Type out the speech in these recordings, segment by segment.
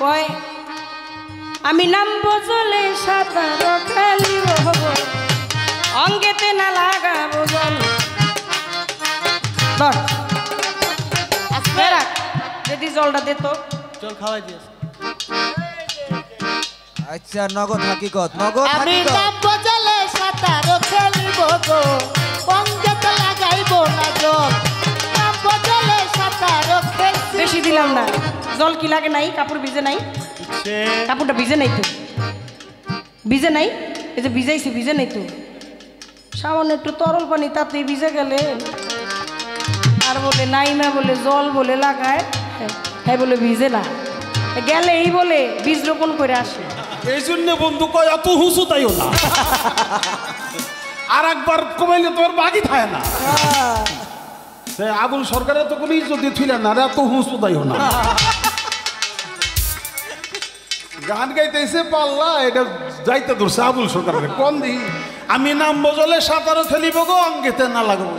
কয় আমি নামবো জলে সাঁতার খেলিব অঙ্গেতে না লাগাবো জল ধর যদি জলটা দে তো চল খাওয়াই দিস আচ্ছা নগদ হাকিকত নগদ আমি নামবো জলে সাঁতার খেলিব গো অঙ্গেতে লাগাইব না জল নামবো জলে সাঁতার খেলিব বেশি দিলাম না জল কি লাগে নাই কাপড় ভিজে নাই কাপড়টা ভিজে নাই তো ভিজে নাই এই যে ভিজাইছে ভিজে নাই তো সামান্য একটু তরল পানি তাতে ভিজে গেলে আর বলে নাইমা বলে জল বলে লাগায় হ্যাঁ বলে ভিজে না গেলে এই বলে বীজ রোপণ করে আসে এই জন্য বন্ধু কয় এত হুঁসু তাইও না আর একবার কমাইলে তোমার বাকি থাকে না সে আবুল সরকারের তো কোনো ইজ্জত ছিলেন না এত হুঁসু তাইও না গান গাইতেছে পাল্লা এটা যাইতে ধরছে আবুল সরকারের কোন দিই আমি নামবো জলে সাঁতারও খেলিব গো অঙ্গেতে না লাগবো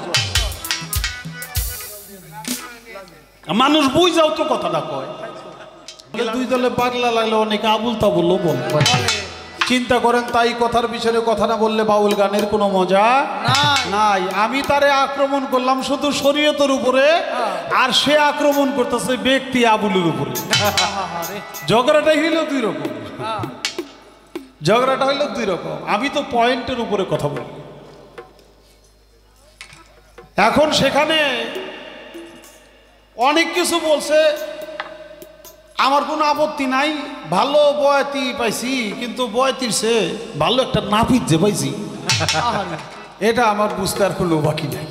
মানুষ বুঝ যাও তো কথাটা কয় দুই দলে পাগলা লাগলে অনেকে আবুল তাবুলও বলবো চিন্তা করেন তাই কথার পিছনে কথা না বললে বাউল গানের কোনো মজা নাই আমি তারে আক্রমণ করলাম শুধু শরীয়তের উপরে আর সে আক্রমণ করতেছে ব্যক্তি আবুলের উপরে ঝগড়াটাই হইল দুই রকম ঝগড়াটা হইল দুই রকম আমি তো পয়েন্টের উপরে কথা বলি এখন সেখানে অনেক কিছু বলছে আমার কোনো আপত্তি নাই ভালো বয়াতি পাইছি কিন্তু বয়াতির সে ভালো একটা নাপিত যে পাইছি এটা আমার বুঝতে আর কোনো বাকি নাই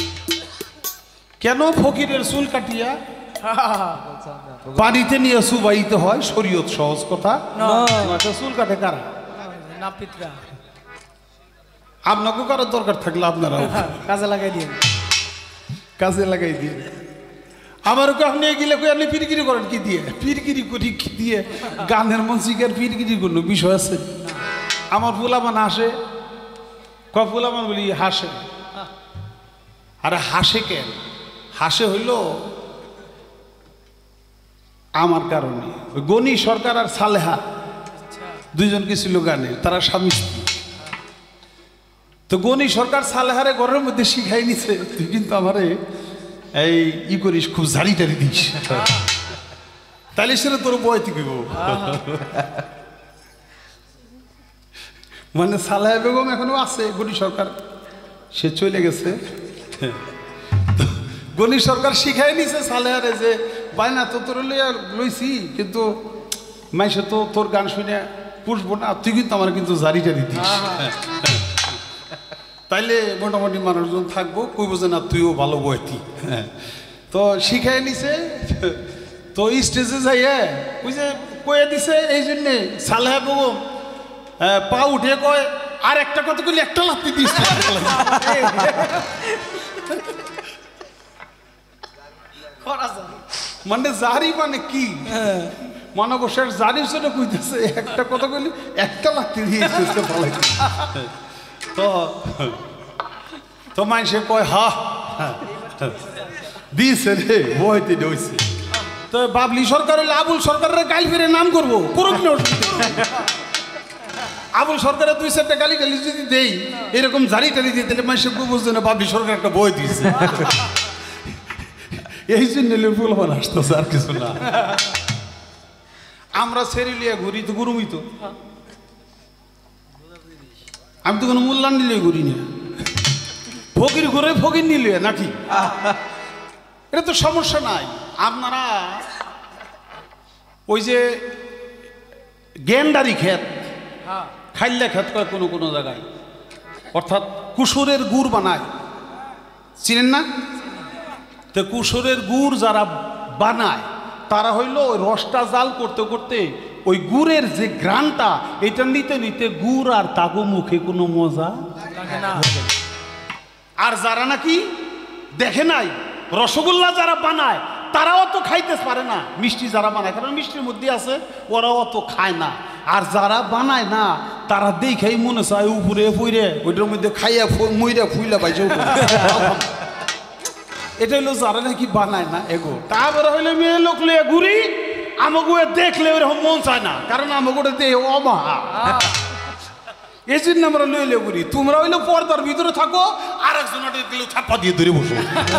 কেন ফকিরের চুল কাটিয়া পানিতে নিয়ে সুবাইতে হয় শরীয়ত সহজ কথা চুল কাটে কারা নাপিতরা আপনাকে কারোর দরকার থাকলে আপনারা কাজে লাগাই দিয়ে কাজে লাগাই দিয়ে আমার আপনি গেলে আপনি পিরগিরি করেন কি দিয়ে পিরগিরি করি কি দিয়ে গানের মঞ্চিকার পিরগিরি কোনো বিষয় আছে আমার ফুলামান হাসে ফুলামান বলি হাসে আরে হাসে কেন হাসে হইল আমার কারণে গনি সরকার আর সালেহা দুইজনকে ছিল গানে তারা স্বামী স্ত্রী তো গনি সরকার সালেহারে ঘরের মধ্যে শিখাই নিছে তুই কিন্তু আমারে এই ই করিস খুব ঝাড়ি টাড়ি দিস তাহলে সেটা তোর বয়তি কইব মানে সালেহা বেগম এখনো আছে গনি সরকার সে চলে গেছে গনি সরকার শিখাই নিছে সালেহারে যে বাইনা তো তোর লইছি কিন্তু মাইসে তো তোর গান শুনে পুষবো না তুই কিন্তু আমার কিন্তু ঝাড়ি টাড়ি দিস তাইলে মোটামুটি মানুষজন থাকবো কইব যে না তুইও ভালো বয়তি তো শিখাই নিছে তো স্টেজে যাইয়া ওই যে কয়ে দিছে এই জন্যে সালেহা বেগম পা উঠে কয় আর একটা কথা কইলে একটা লাত্তি দিস মানে জারি মানে কি মানবসের জারির জন্য কইতেছে একটা কথা কইলে একটা লাত্তি দিয়ে স্টেজে পালাই তো তো মানুষে কয় হা দিছে রে বইতে দইছে তো বাবলি সরকার হইলে আবুল সরকারের গালি ফিরে নাম করবো পুরো আবুল সরকারের দুই চারটা গালি গালি যদি দেই এরকম জারি টালি দিয়ে তাহলে মানুষের বুঝছে না বাবলি সরকার একটা বই দিয়েছে এই জন্য ফুলমান আসতেছে আর কিছু না আমরা সেরিলিয়া ঘুরি তো গুরুমি তো আমি তো কোনো মূল্যায়ন নিলে ঘুরি না ফকির ঘুরে ফকির নিলে নাকি এটা তো সমস্যা নাই আপনারা ওই যে গেন্ডারি ক্ষেত খাইলে ক্ষেত কয় কোনো কোনো জায়গায় অর্থাৎ কুসুরের গুড় বানায় চিনেন না তো কুসুরের গুড় যারা বানায় তারা হইল ওই রসটা জাল করতে করতে ওই গুড়ের যে ঘ্রাণটা এটা নিতে নিতে গুড় আর তাগো মুখে কোনো মজা আর যারা নাকি দেখে নাই রসগোল্লা যারা বানায় তারাও তো খাইতে পারে না মিষ্টি যারা বানায় কারণ মিষ্টির মধ্যে আছে ওরাও অত খায় না আর যারা বানায় না তারা দেখেই মনে চায় উপরে ফুইরে ওইটার মধ্যে খাইয়া মইরা ফুইলা পাইছে এটা হইলো যারা নাকি বানায় না এগো তারপরে হইলে মেয়ে লোক লইয়া ঘুরি আমাকে দেখলে ওরকম মন চায় না, কারণ আমাকে দেহ অমহা। এই জন্য আমরা লইলে করি, তোমরা হইলে পর্দার ভিতরে থাকো, আর একজনের দিলে ছাপ্পা দিয়ে ধরে বসো।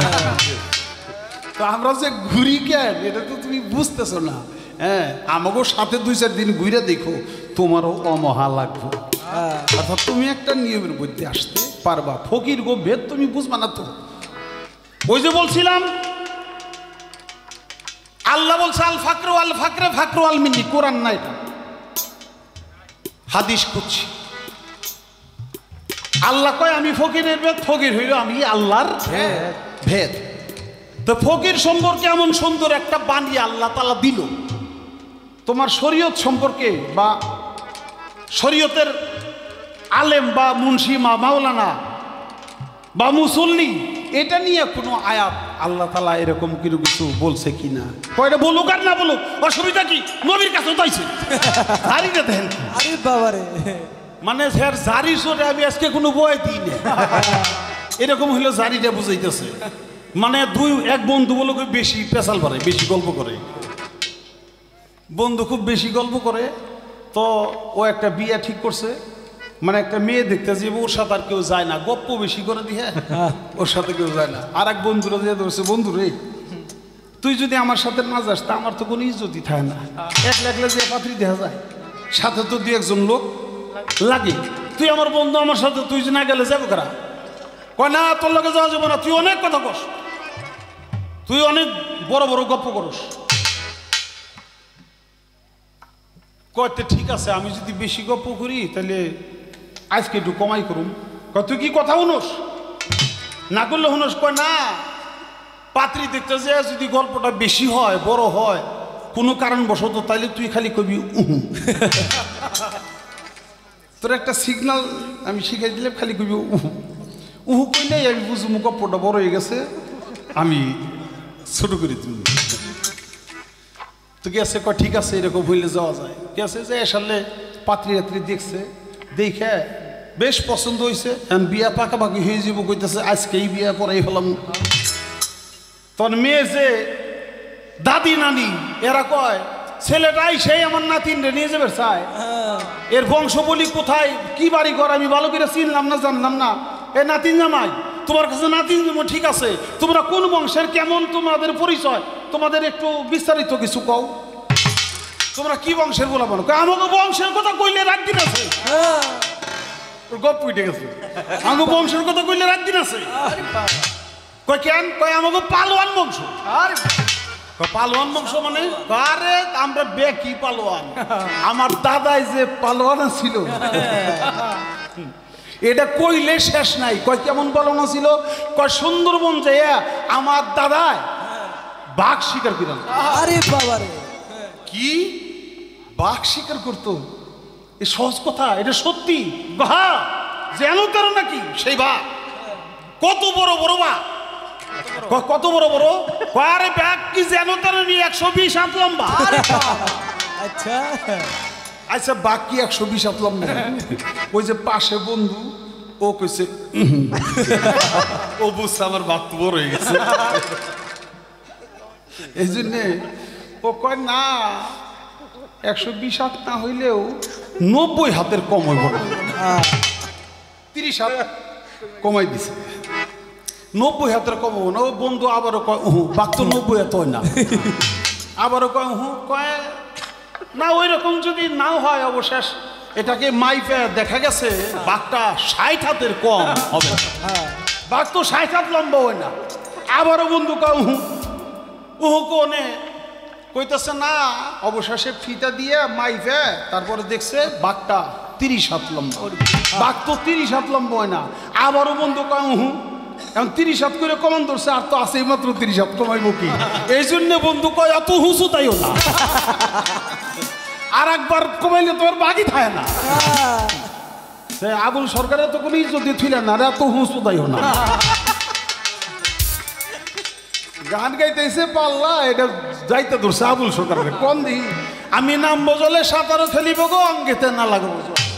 তো আমরা যে ঘুরি কেন, এটা তো তুমি বুঝতেছো না। হ্যাঁ, আমাকেও সাথে 2-4 দিন ঘুরে দেখো, তোমারও অমহা লাগবে। অর্থাৎ তুমি একটা নিয়মের মধ্যে আসতে পারবা। ফকির গো ভেদ তুমি বুঝবা না তো। ওই যে বলছিলাম আল্লাহ বলছে আল ফাকরু আল ফাকরে ফাকরু আল মিন্নি, কোরআন না এটা, হাদিস করছি। আল্লাহ কয় আমি ফকিরের ভেদ, ফকির হইল আমি আল্লাহর ভেদ। তো ফকির সম্পর্কে এমন সুন্দর একটা বাণী আল্লাহ তাআলা দিল, তোমার শরীয়ত সম্পর্কে বা শরীয়তের আলেম বা মুন্সি বা মাওলানা বা মুসল্লি, এটা নিয়ে কোনো আয়াত আল্লাহ তাআলা এরকম কিছু বলছে কিনা। কয়টা বলুক আর না বলুক, অসুবিধা কি? নবীর কাছে তাইছে জারিটা দেখেন। আরে বাবারে, মানে স্যার জারি সরে আমি আজকে কোনো বই দিই না, এরকম হইলো জারিটা বুঝাইতেছে। মানে এক বন্ধু বলো বেশি পেশাল পারে, বেশি গল্প করে, বন্ধু খুব বেশি গল্প করে। তো ও একটা বিয়ে ঠিক করছে, মানে একটা মেয়ে দেখতে যাবো, ওর সাথে আর কেউ যায় না, গপ্প বেশি করে দিয়ে ওর সাথে কেউ যায় না। আর এক বন্ধুরা দিয়ে ধরছে, বন্ধু রে তুই যদি আমার সাথে না যাস তা আমার তো কোনো ইজ্জতই থাকে না, একলা একলা যে পাত্রী দেখা যায়, সাথে তো 2-1 লোক লাগে। তুই আমার বন্ধু, আমার সাথে তুই যে না গেলে যাবো কারা? কয় না, তোর লগে যাওয়া যাবো না, তুই অনেক কথা কস, তুই অনেক বড় বড় গপ্প করস। কয়তে ঠিক আছে, আমি যদি বেশি গপ্প করি তাহলে আজকে একটু কমাই করুম। কয় তুই কি কথা শুনোস? না করলে শুনোস? কয় না, পাত্রী দেখতে যে যদি গল্পটা বেশি হয়, বড় হয় কোনো কারণবশত, তাইলে তুই খালি কবি উহু। তোর একটা সিগনাল আমি শিখাই দিলে খালি কবি উহু উহু কইলেই আমি বুঝবো গপ্পটা বড় হয়ে গেছে, আমি ছোট করে তুমি। তো কি আছে? কয় ঠিক আছে, এরকম হইলে যাওয়া যায়। কি আছে যে আসলে পাত্রী রাত্রি দেখছে, দেখে বেশ পছন্দ হয়েছে, বিয়া পাকাপাকি হয়ে যাব, কইতেছে আজকেই বিয়া পড়াই হলাম। তখন মেয়ে যে দাদি নানি এরা কয় ছেলেটাই সেই আমার নাতিন রে নিয়ে যাবে চায়, এর বংশ বলি কোথায়, কি বাড়ি ঘর আমি ভালো করে চিনলাম না, জানলাম না। এ নাতিন জামাই, তোমার কাছে নাতিন জামাই, ঠিক আছে, তোমরা কোন বংশের, কেমন তোমাদের পরিচয়, তোমাদের একটু বিস্তারিত কিছু কও, তোমরা কি বংশের বলা বলো? আমাকে বংশের কথা কইলে রাত দিন আছে, গপ্প উঠে গেছে। আমাকে বংশের কথা কইলে রাত দিন আছে। কয় কেন? কয় আমাকে পালোয়ান বংশ। আর পালোয়ান বংশ মানে? আরে আমরা বেকি পালোয়ান, আমার দাদাই যে পালোয়ান ছিল, এটা কইলে শেষ নাই। কয় কেমন পালোয়ান ছিল? কয় সুন্দরবন যে আমার দাদাই বাঘ শিকার করেন। আরে বাবারে, কি বাঘ শিকার করতো? এ সহজ কথা, এটা সত্যি। বাহা যেন তার নাকি সেই বাঘ, কত বড় বড় বাঘ, কত বড় বড়, আরে ব্যাগ কি যেন তার 120 হাত লম্বা। আচ্ছা আচ্ছা, বাঘ কি 120 হাত লম্বা? ওই যে পাশে বন্ধু, ও কইছে ও বুঝছে আমার বাঘ তো বড় হয়ে গেছে, এই জন্যে ও কয় না 120 হাত না হইলেও 90 হাতের কম হইব না, 30 হাত কমাই দিছে, 90 হাতের কম হবো না। ও বন্ধু আবারও কয় বাঘ তো 90 হাত হয় না, আবারও কয় কয় না ওই রকম যদি নাও হয়, অবশেষ এটাকে মাইপে দেখা গেছে বাঘটা 60 হাতের কম হবে, বাঘ তো 60 হাত লম্বা হয় না। আবারও বন্ধু কয় কোনে কইতেছে না, অবশেষে ফিতা দিয়ে মাইপে তারপরে দেখছে বাঘটা 30 হাত লম্বা, বাঘ তো 30 হাত লম্বা হয় না। আবারও বন্ধু কয় এখন 30 হাত করে কমান ধরছে, আর তো আছে মাত্র 30 হাত, কমাইব কি? এই জন্য বন্ধু কয় এত হুঁচু তাইও না, আর একবার কমাইলে তোমার বাঘই থাকে না। আবুল সরকারের তো কোনো ইজ্জত ছিলেন না, এত হুঁচু তাইও না। গান গাইতেছে পাল্লা, এটা যাইতে ধরছে আবুল সরকারের, কম দিই আমি নাম বজলে সাঁতারও খেলিব গো, অঙ্গেতে না লাগবো।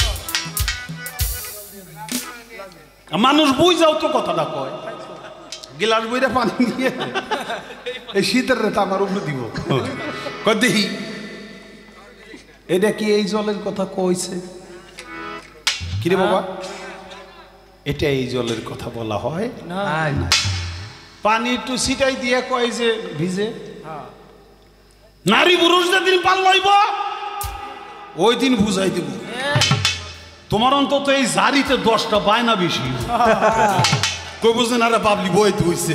মানুষ বুঝ যাও তো কথাটা কয়, গিলাস বইরে পানি দিয়ে এই শীতের রেতা আমার উপরে দিব, দেখি এটা কি এই জলের কথা কইছে? কিরে বাবা, এটা এই জলের কথা বলা হয় না পানি একটু ছিটাই দিয়ে কয় যে ভিজে। নারী পুরুষ যেদিন পাল লইব ওই দিন বুঝাই দিব। তোমার অন্তত এই জারিতে 10টা বায়না বেশি কই বুঝেন, আরে বাবলি বই হইছে।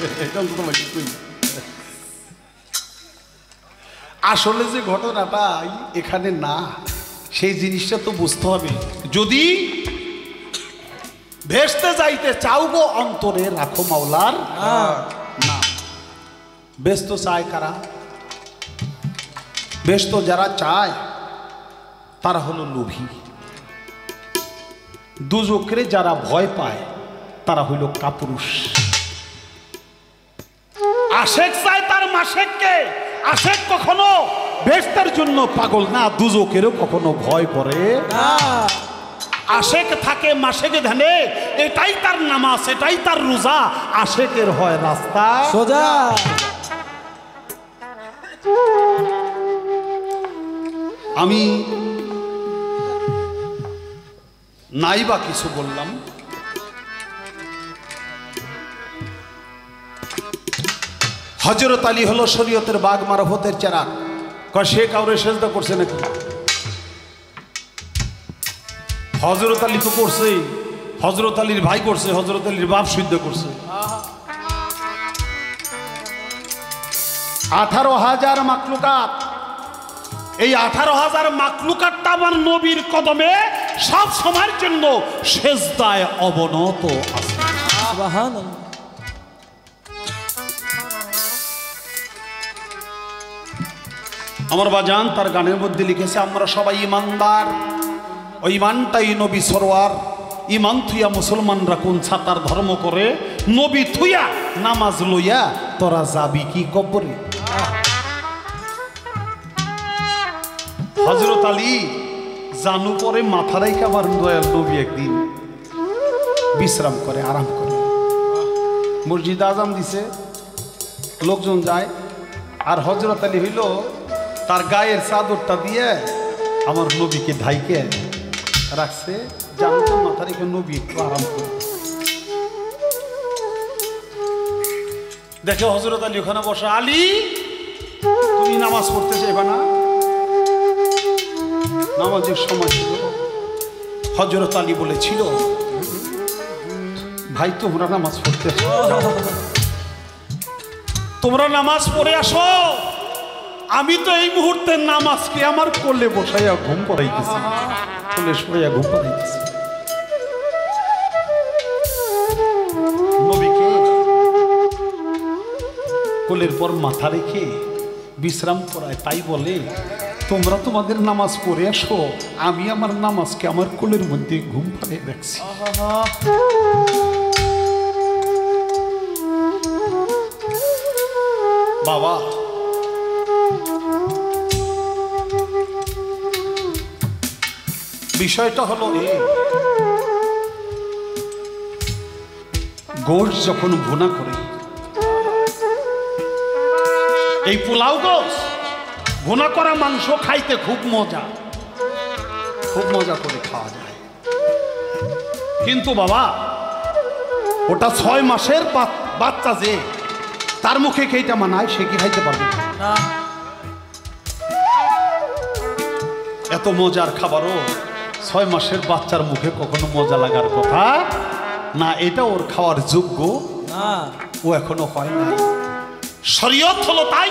আসলে যে ঘটনাটা এখানে না, সেই জিনিসটা তো বুঝতে হবে। যদি ভেস্তে যাইতে চাও গো অন্তরে রাখো মাওলার না। ব্যস্ত চায় কারা? ব্যস্ত যারা চায় তারা হলো লোভী। দুজকরে যারা ভয় পায় তারা হইল কাপুরুষ। আশেক চায় তার মাশেককে। আশেক কখনো বেস্তার জন্য পাগল না, দুজকেরও কখনো ভয় করে না। আশেক থাকে মাশেকে ধ্যানে, এটাই তার নামাজ, এটাই তার রোজা। আশেকের হয় রাস্তা সোজা। আমি নাই বা কিছু বললাম, হযরত আলী হলো শরীয়তের বাগ মারফতের চেরাগ। সে কাউরে সেজদা করছে নাকি? হযরত আলী তো করছে, হযরত আলীর ভাই করছে, হযরত আলীর বাপ সিদ্ধ করছে। 18,000 মাকলুকাত, এই 18,000 মাকলুকাতটা আমার নবীর কদমে সব সময়ের জন্য সেজদায় অবনত আছে। সুবহানাল্লাহ। আমার বাজান তার গানের মধ্যে লিখেছে, আমরা সবাই ইমানদার, ওই ইমানটাই নবী সরওয়ার। ইমান থুইয়া মুসলমানরা কোন ছাতার ধর্ম করে, নবী থুইয়া নামাজ লইয়া তোরা যাবি কি কবরে। হযরত আলী জানু পরে মাথা রেখে আমার দয়াল নবী একদিন বিশ্রাম করে, আরাম করে। মসজিদ আজান দিছে, লোকজন যায়, আর হযরত আলী হইল তার গায়ের চাদরটা দিয়ে আমার নবীকে ঢাইকে রাখছে, জানু তো মাথা রেখে নবী একটু আরাম করে। দেখে হযরত আলী ওখানে বসা, আলী তুমি নামাজ পড়তে চাইবা না? নামাজের সময় ছিল। হযরত আলী বলেছিল, ভাই তোমরা নামাজ পড়তে, তোমরা নামাজ পড়ে আসো, আমি তো এই মুহূর্তে নামাজকে আমার কোলে বসাইয়া ঘুম পড়াইতেছি, কোলে শোয়া ঘুম পড়াইতেছি। নবীকে কোলের পর মাথা রেখে বিশ্রাম করায়, তাই বলে তোমরা তোমাদের নামাজ পড়ে আসো, আমি আমার নামাজকে আমার কোলের মধ্যে ঘুম পাড়িয়ে রাখছি। বাবা বিষয়টা হলো গোশ যখন ভুনা করে, এই পোলাও গোশ ভুনা করা মাংস খাইতে খুব মজা, খুব মজা করে খাওয়া যায়। কিন্তু বাবা ওটা 6 মাসের বাচ্চা, যে তার মুখে কেইটা মানায় সে কি খাইতে পারবে না। এত মজার খাবারও 6 মাসের বাচ্চার মুখে কখনো মজা লাগার কথা না, এটা ওর খাওয়ার যোগ্য না, ও এখনো হয় নাই। শরীয়ত হলো তাই,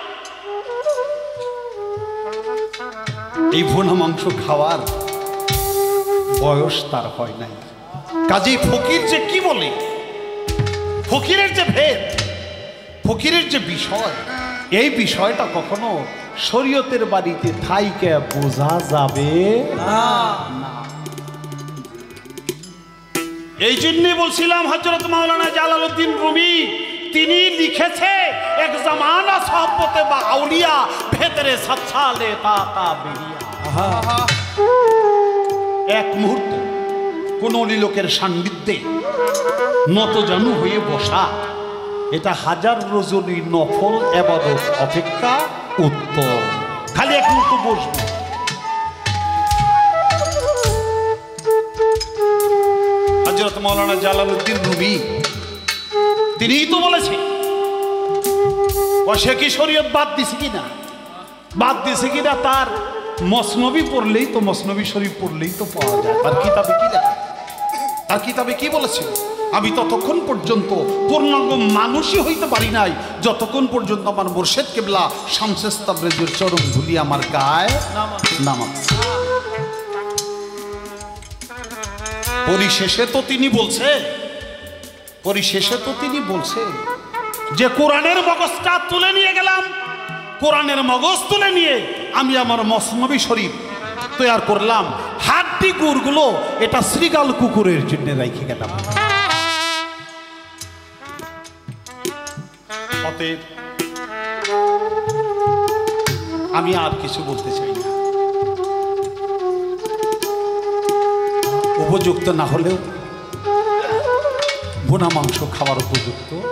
এই ভুনা মাংস খাওয়ার বয়স তার হয় নাই। কাজেই ফকির যে কি বলে, ফকিরের যে ভেদ, ফকিরের যে বিষয়, এই বিষয়টা কখনো শরীয়তের বাড়িতে থাইকে বোঝা যাবে না। এই জন্যই বলছিলাম হযরত মাওলানা জালালউদ্দিন রুমি তিনি লিখেছে, এক জামানা সাহবতে বা আউলিয়া ভেতরে সচ্ছালে তাতা বেরিয়া। এক মুহূর্ত কোন অলি লোকের সান্নিধ্যে নতজানু হয়ে বসা, এটা 1000 রজনী নফল ইবাদত অপেক্ষা উত্তম। খালি এক মুহূর্ত বসবে, হযরত মাওলানা জালালউদ্দিন রুমি তিনিই তো বলেছে সে কি শরীয়ত বাদ দিছে কিনা, বাদ দিছে কিনা তার মসনবী পড়লেই তো, মসনবী শরীফ পড়লেই তো পাওয়া যায়। আর কিতাবে কি লেখা, আর কিতাবে কি বলেছে? আমি ততক্ষণ পর্যন্ত পূর্ণাঙ্গ মানুষই হইতে পারি নাই যতক্ষণ পর্যন্ত আমার মুর্শিদ কিবলা শামসুস তাবরেজের চরণ ধুলি আমার গায়ে নামাজ। পরিশেষে তো তিনি বলছে, পরিশেষে তো তিনি বলছে যে কোরআনের মগজটা তুলে নিয়ে গেলাম, কোরআনের মগজ তুলে নিয়ে আমি আমার মসনবী শরীফ তৈয়ার করলাম, হাড্ডি গুড়গুলো এটা শ্রীগাল কুকুরের জন্য রেখে গেলাম। অতএব আমি আর কিছু বলতে চাই না, উপযুক্ত না হলেও ভুনা মাংস খাওয়ার উপযুক্ত।